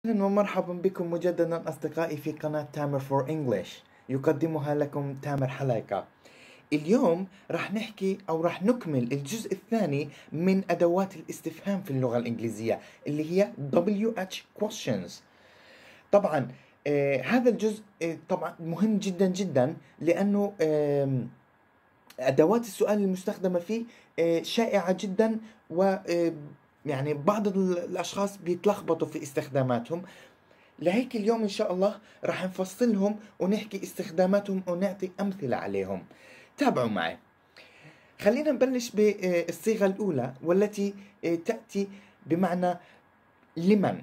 أهلا ومرحبا بكم مجددا أصدقائي في قناة تامر فور إنجليش، يقدمها لكم تامر حلايقة. اليوم راح نحكي أو راح نكمل الجزء الثاني من أدوات الاستفهام في اللغة الإنجليزية اللي هي WH questions. طبعا هذا الجزء طبعا مهم جدا جدا لأنه أدوات السؤال المستخدمة فيه شائعة جدا، و يعني بعض الأشخاص بيتلخبطوا في استخداماتهم. لهيك اليوم إن شاء الله راح نفصلهم ونحكي استخداماتهم ونعطي أمثلة عليهم. تابعوا معي. خلينا نبلش بالصيغة الأولى والتي تأتي بمعنى لمن.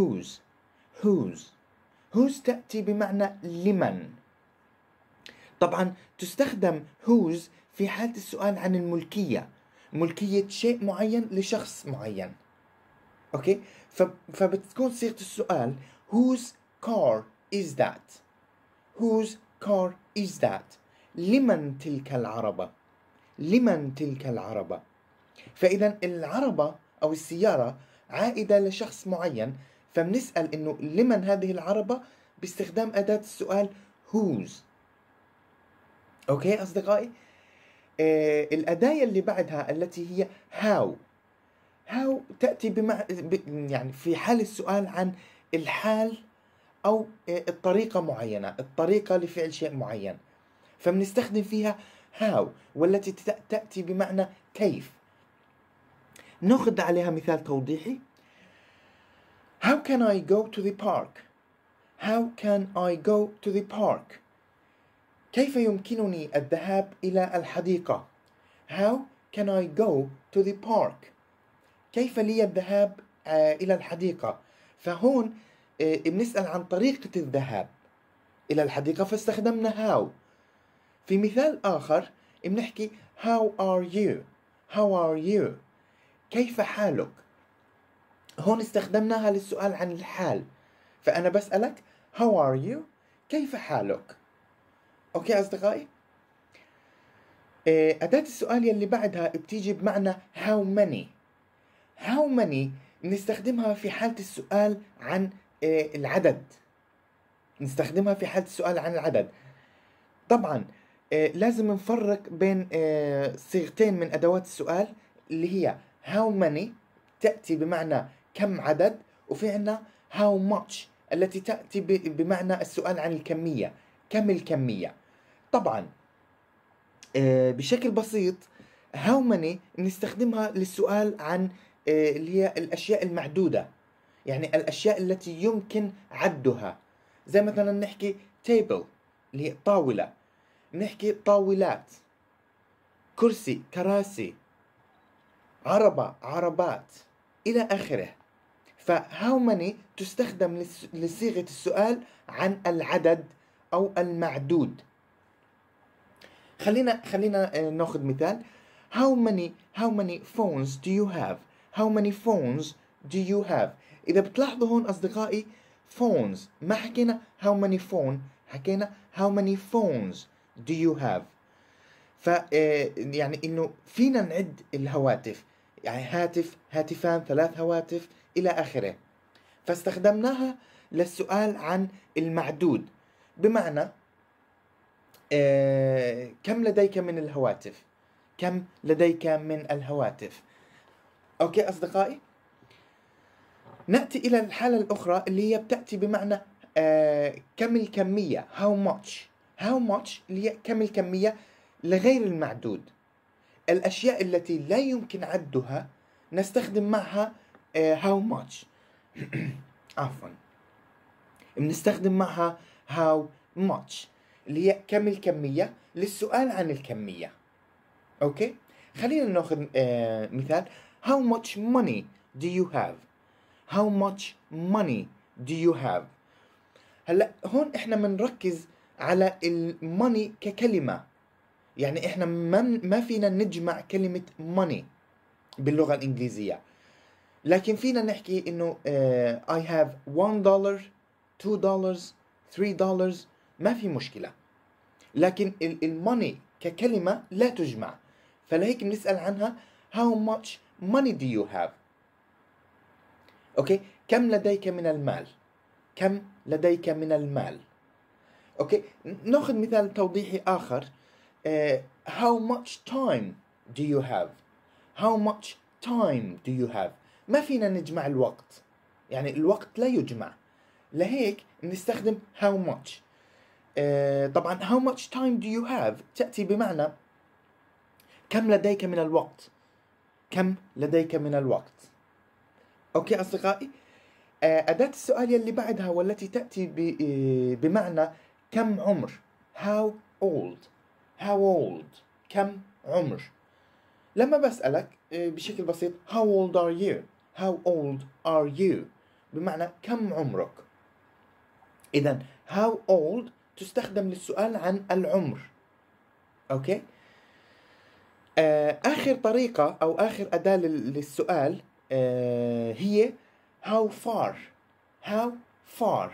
whose تأتي بمعنى لمن. طبعا تستخدم whose في حالة السؤال عن الملكية، ملكية شيء معين لشخص معين. أوكي، فبتكون صيغة السؤال whose car is that. whose car is that. لمن تلك العربة. لمن تلك العربة. فإذا العربة أو السيارة عائدة لشخص معين، فبنسأل إنه لمن هذه العربة باستخدام أداة السؤال whose. أوكي أصدقائي، الأداة اللي بعدها التي هي how تأتي يعني في حال السؤال عن الحال أو الطريقة معينة، الطريقة لفعل شيء معين، فبنستخدم فيها how والتي تأتي بمعنى كيف. نأخذ عليها مثال توضيحي. How can I go to the park? How can I go to the park? كيف يمكنني الذهاب إلى الحديقة؟ How can I go to the park? كيف لي الذهاب إلى الحديقة؟ فهون بنسأل عن طريقة الذهاب إلى الحديقة فاستخدمنا how. في مثال آخر بنحكي how are you. how are you. كيف حالك؟ هون استخدمناها للسؤال عن الحال، فأنا بسألك how are you. كيف حالك؟ أوكي أصدقائي، أداة السؤال يلي بعدها بتيجي بمعنى how many. how many نستخدمها في حالة السؤال عن العدد. نستخدمها في حالة السؤال عن العدد. طبعا لازم نفرق بين صيغتين من أدوات السؤال اللي هي how many تأتي بمعنى كم عدد، وفي عنا how much التي تأتي بمعنى السؤال عن الكمية، كم الكمية. طبعا بشكل بسيط how many نستخدمها للسؤال عن اللي هي الأشياء المعدودة، يعني الأشياء التي يمكن عدها. زي مثلا نحكي table اللي هي طاولة، نحكي طاولات، كرسي كراسي، عربة عربات، إلى آخره. فهاو many تستخدم لصيغة السؤال عن العدد أو المعدود. خلينا ناخذ مثال. how many phones do you have. how many phones do you have. إذا بتلاحظوا هون أصدقائي phones ما حكينا how many phone، حكينا how many phones do you have. يعني إنه فينا نعد الهواتف، يعني هاتف، هاتفان، 3 هواتف، إلى آخره. فاستخدمناها للسؤال عن المعدود، بمعنى كم لديك من الهواتف. كم لديك من الهواتف. أوكي أصدقائي، نأتي إلى الحالة الأخرى اللي هي بتأتي بمعنى كم الكمية how much اللي هي كم الكمية لغير المعدود. الأشياء التي لا يمكن عدها نستخدم معها how much عفوا، بنستخدم معها how much اللي هي كم الكمية للسؤال عن الكمية. أوكي، خلينا نأخذ مثال. how much money do you have. how much money do you have. هلا هون احنا بنركز على الماني ككلمة، يعني احنا ما فينا نجمع كلمة money باللغة الإنجليزية، لكن فينا نحكي إنه I have $1 $2 $3، ما في مشكلة. لكن الماني ككلمة لا تجمع، فلهيك بنسأل عنها how much money do you have. أوكي، كم لديك من المال. كم لديك من المال. أوكي، نأخذ مثال توضيحي آخر. How much time do you have? How much time do you have؟ ما فينا نجمع الوقت، يعني الوقت لا يجمع، لهيك نستخدم how much. طبعا how much time do you have تأتي بمعنى كم لديك من الوقت، كم لديك من الوقت. أوكي أصدقائي، أداة السؤال يلي بعدها والتي تأتي بمعنى كم عمر. how old. how old كم عمر. لما بسألك بشكل بسيط how old are you. how old are you بمعنى كم عمرك. إذن how old تستخدم للسؤال عن العمر. أوكي. آخر طريقة أو آخر أداة للسؤال هي how far. how far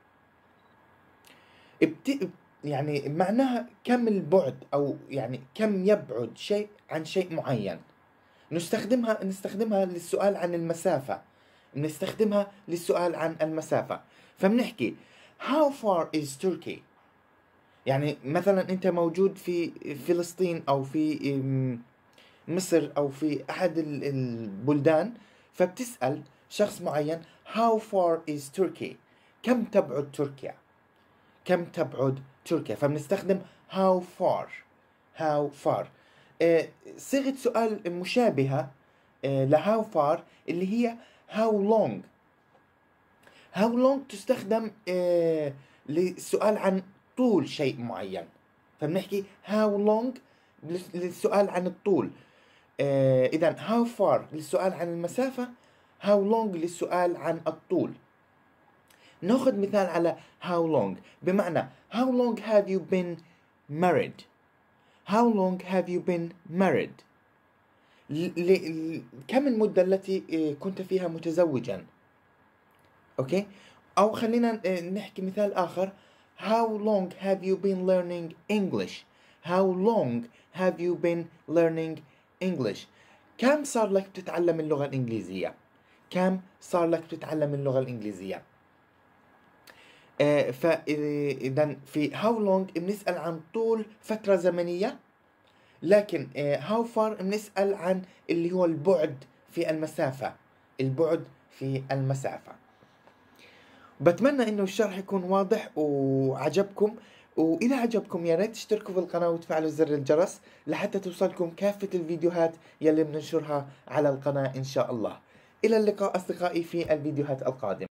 يعني معناها كم البعد، أو يعني كم يبعد شيء عن شيء معين. نستخدمها للسؤال عن المسافة، نستخدمها للسؤال عن المسافة. فبنحكي how far is Turkey. يعني مثلا أنت موجود في فلسطين أو في مصر أو في أحد البلدان، فبتسأل شخص معين how far is Turkey. كم تبعد تركيا، كم تبعد تركيا. فبنستخدم how far. how far. صيغة سؤال مشابهة ل how far اللي هي how long. how long تستخدم للسؤال عن طول شيء معين. فبنحكي how long للسؤال عن الطول. إذن how far للسؤال عن المسافة، how long للسؤال عن الطول. نأخذ مثال على how long بمعنى how long have you been married. how long have you been married. كم المدة التي كنت فيها متزوجا. أوكي. أو خلينا نحكي مثال آخر how long have you been learning English. how long have you been learning English. كم صار لك تتعلم اللغة الإنجليزية. كم صار لك تتعلم اللغة الإنجليزية. فإذا في how long بنسأل عن طول فترة زمنية، لكن how far بنسأل عن اللي هو البعد في المسافة. البعد في المسافة. بتمنى انه الشرح يكون واضح وعجبكم، واذا عجبكم يا ريت تشتركوا في القناة وتفعلوا زر الجرس لحتى توصلكم كافة الفيديوهات يلي بننشرها على القناة ان شاء الله. الى اللقاء اصدقائي في الفيديوهات القادمة.